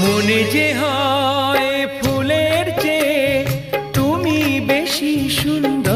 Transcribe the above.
মনে যে হয় ফুলের চেয়ে তুমি বেশি সুন্দর।